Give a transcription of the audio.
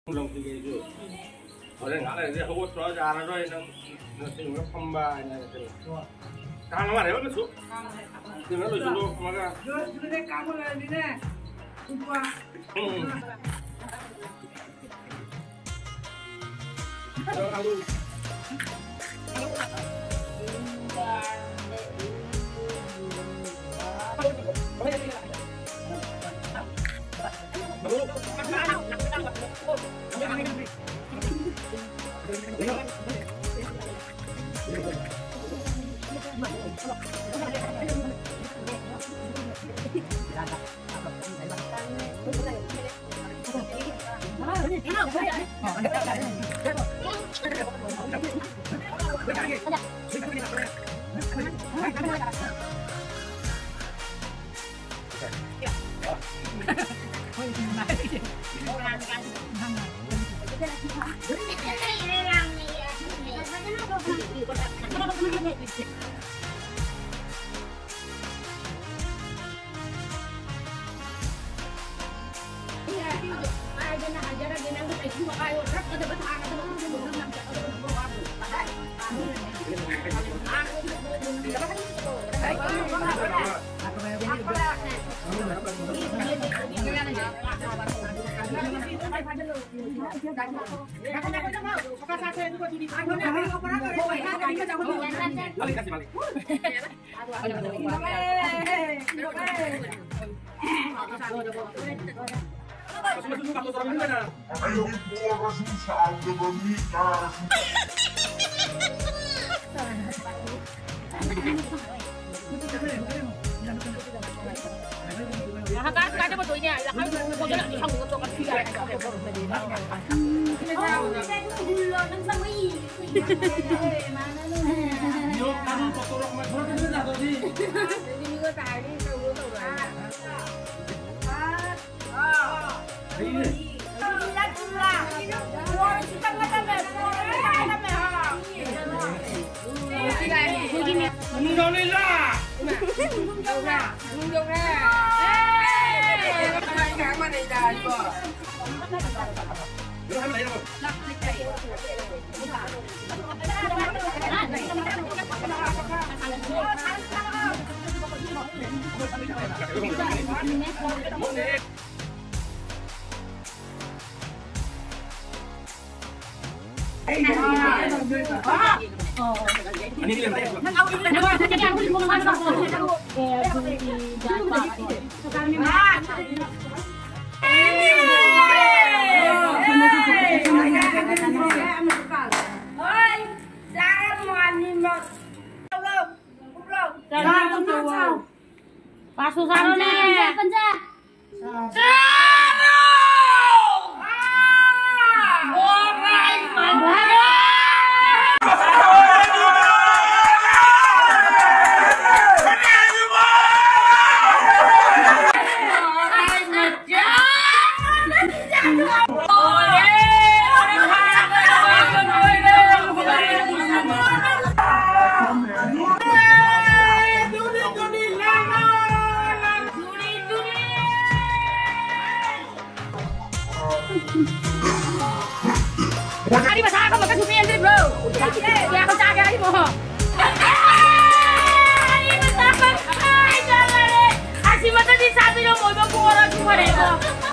Belum tiga itu. Oleh nggak ada dia hawat soal jalan doy nanti nggak pembahanya itu. Tahan mana ya besok? Jangan lu dulu maka. Dulu kamu lagi nih. Lupa. Kalau Hari masalah kamu kan supian sih bro. Ya aku cakap lagi mau. Hari masalah, ay jangan deh. Asyik mata di satu dong mau orang cuma deh.